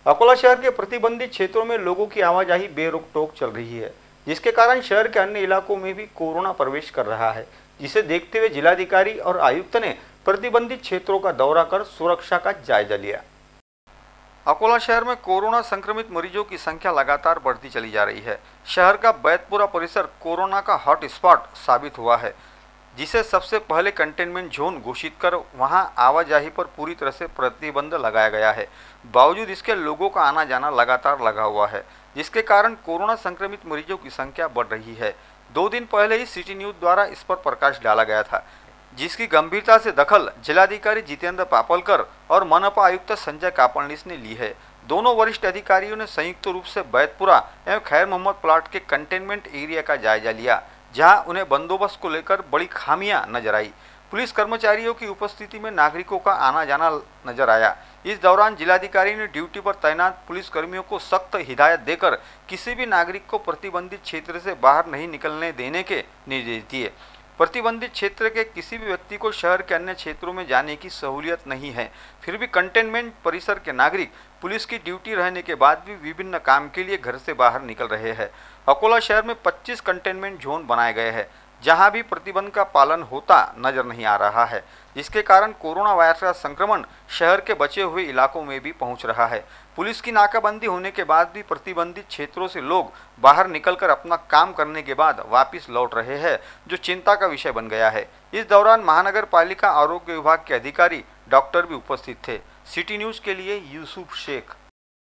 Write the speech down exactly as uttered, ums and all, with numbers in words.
अकोला शहर के प्रतिबंधित क्षेत्रों में लोगों की आवाजाही बेरोक टोक चल रही है, जिसके कारण शहर के अन्य इलाकों में भी कोरोना प्रवेश कर रहा है, जिसे देखते हुए जिलाधिकारी और आयुक्त ने प्रतिबंधित क्षेत्रों का दौरा कर सुरक्षा का जायजा लिया। अकोला शहर में कोरोना संक्रमित मरीजों की संख्या लगातार बढ़ती चली जा रही है। शहर का बैतपुरा परिसर कोरोना का हॉट स्पॉट साबित हुआ है, जिसे सबसे पहले कंटेनमेंट जोन घोषित कर वहां आवाजाही पर पूरी तरह से प्रतिबंध लगाया गया है। बावजूद इसके लोगों का आना जाना लगातार लगा हुआ है, जिसके कारण कोरोना संक्रमित मरीजों की संख्या बढ़ रही है। दो दिन पहले ही सिटी न्यूज द्वारा इस पर प्रकाश डाला गया था, जिसकी गंभीरता से दखल जिलाधिकारी जितेंद्र पापलकर और मनपा आयुक्त संजय कापड़नीस ने ली है। दोनों वरिष्ठ अधिकारियों ने संयुक्त रूप से बैतपुरा एवं खैर मोहम्मद प्लाट के कंटेनमेंट एरिया का जायजा लिया, जहां उन्हें बंदोबस्त को लेकर बड़ी खामियां नजर आई। पुलिस कर्मचारियों की उपस्थिति में नागरिकों का आना जाना नजर आया। इस दौरान जिलाधिकारी ने ड्यूटी पर तैनात पुलिस कर्मियों को सख्त हिदायत देकर किसी भी नागरिक को प्रतिबंधित क्षेत्र से बाहर नहीं निकलने देने के निर्देश दिए। प्रतिबंधित क्षेत्र के किसी भी व्यक्ति को शहर के अन्य क्षेत्रों में जाने की सहूलियत नहीं है। फिर भी कंटेनमेंट परिसर के नागरिक पुलिस की ड्यूटी रहने के बाद भी विभिन्न काम के लिए घर से बाहर निकल रहे हैं। अकोला शहर में पच्चीस कंटेनमेंट जोन बनाए गए हैं, जहां भी प्रतिबंध का पालन होता नजर नहीं आ रहा है, जिसके कारण कोरोना वायरस का संक्रमण शहर के बचे हुए इलाकों में भी पहुंच रहा है। पुलिस की नाकाबंदी होने के बाद भी प्रतिबंधित क्षेत्रों से लोग बाहर निकलकर अपना काम करने के बाद वापस लौट रहे हैं, जो चिंता का विषय बन गया है। इस दौरान महानगर पालिका आरोग्य विभाग के अधिकारी डॉक्टर भी उपस्थित थे। सिटी न्यूज के लिए यूसुफ शेख।